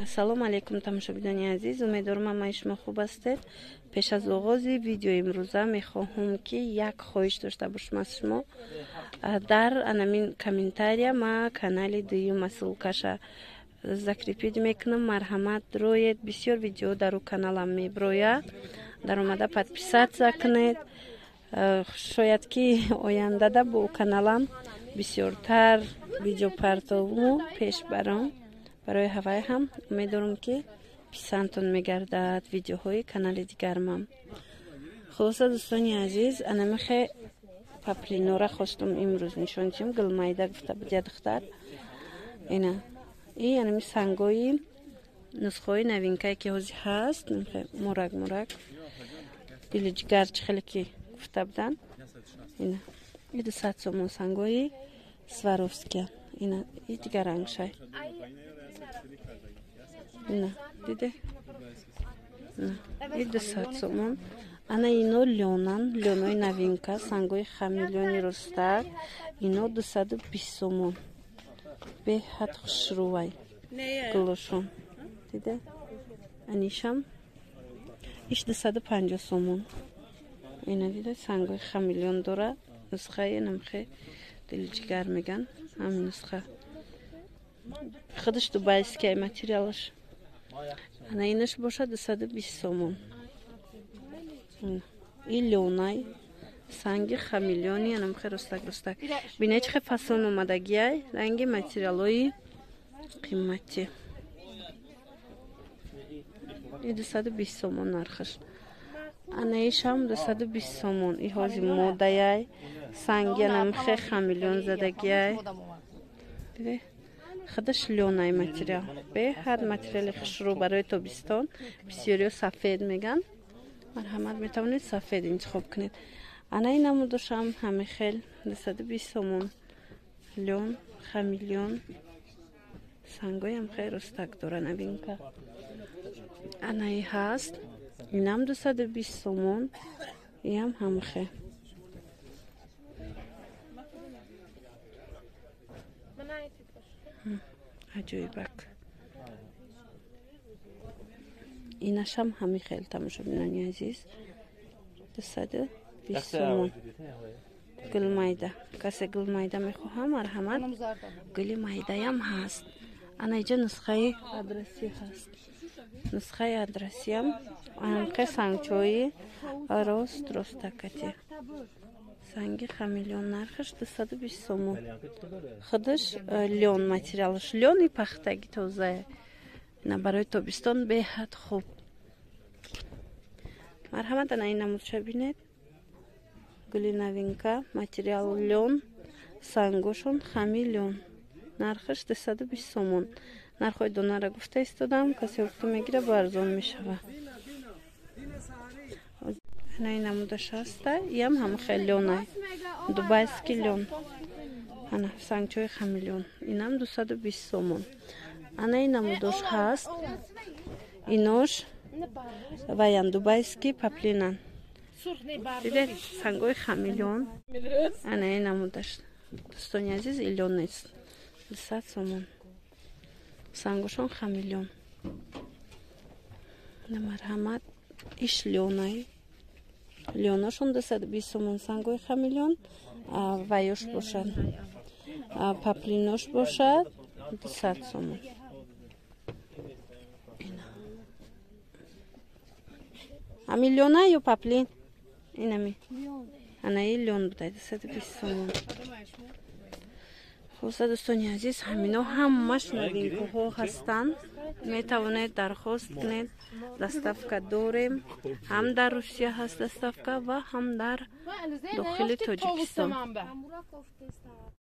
Ассалому алейкум тамошобинони азиз, умедворам ҳамаи шумо хуб ҳастед. Пеш аз оғози видеои имрӯза мехоҳам ки як хоҳиш дошта бошам аз шумо. Дар анамин комментария ма канали дуюм масъулкаша закрепид мекунам. Марҳамат роед, бисёр видео дар ӯ каналам меброяд. Дар омада подписатсия кунед. Шояд ки ояндада бо каналам бисёртар видео партову пеш барам. برای هوای هم امیدوارم که پسندتون میگردد ویدیوهای کانال دیگرم. خلاصه دوستانی عزیز، انا میخه پاپلینو را خواستم امروز نشون دیم. گلمایده گفته بود دختر اینا این می سنگوی نسخه نوینکایی که هزی هست. میخه مرگ دیل جگر خیلی که گفته بودن اینا این 200 سومون سنگوی سواروفسکی. اینا این دیگر رنگ شای نه دیده نه این 200 سومون. انا اینو لیونای نوینکا سنگوی خمیلیونی رستر اینو 220 سومون به حد خشروای گلوشون دیده. انیشم ایش 250 سومون. اینا دیده سنگوی خمیلیون داره. نسخه نمخه دلجگر میگن هم نسخه خودش دوبایسکی материалش. انا اینش باشه 220 سومون. این لیونای سنگ خمیلیونی انم خیلی رستک بینه چه فصل اومدگی رنگ материалای قیمتی. این 220 سومون نرخش. انا ایش هم 220 سومون. این هازی مودای سنگ انم خیلی خمیلیون زدگی دیده. خودش لیونای материал. به هر материали خشرو برای تابستان بسیاری سفید میگن. مرحمت میتونید سفید انتخاب کنید. انا این نمودشم همه خیلی 220 سومون. لیون خمیلیون سنگای هم خیلی رستک داره نوینکا. انا ای هست این هم 220 سومون. این هم خیلی عجیبک. اینش هم همی خیلی تماشابینانی عزیز 220 سومون. گل مایده کسی گل مایده میخواهم مرحمت گل مایده هم هست. انا اینجا نسخه آدرسی هست. نسخه آدرسی هم که سنگچوی رستکتی سنگی خمیلیون نرخش 220 سومون. خودش لیون материалش لیونی پختگی توزه نه برای تابستان به حد خوب. مرحمت انا این نمود شبینید گلی نوینکا материал لیون سنگوشون خمیلیون نرخش 220 سومون. نرخوی دونه را گفته استادم کسی وقت میگیره برزون میشوه. انا این نمودش هسته. این هم خیلی لیونای دوبایسکی لیون. انا سنگچوی خمیلیون این هم 220 سومون. انا این نمودش هست. اینوش ویم دوبایسکی پاپلینان دیده سنگوی خمیلیون. انا این نمودش دوستانی عزیز لیون نیست 200 سومون. سنگوشون خمیلیون. مرحمت ایش لیونای لیوناشون 220 سومون سنگوی خمیلیون. ویوش باشد پاپلینوش باشد 200 سومون. امی لیونه یا پاپلین؟ این امی انا این لیون بوده 220 سومون. خلاصه دوستانی عزیز همینا همش نوینکو ها هستن. میتوانید درخواست کنید. دستافکا داریم. هم در روسیه هست دستافکا و هم در داخل تاجیکستان.